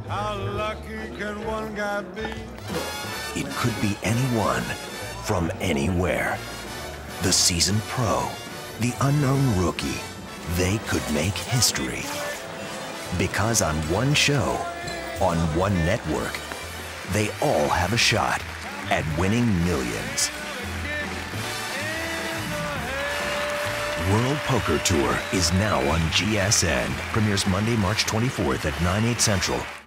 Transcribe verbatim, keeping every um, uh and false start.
How lucky can one guy be? It could be anyone from anywhere. The seasoned pro, the unknown rookie, they could make history. Because on one show, on one network, they all have a shot at winning millions. World Poker Tour is now on G S N. Premieres Monday, March twenty-fourth at nine, eight central.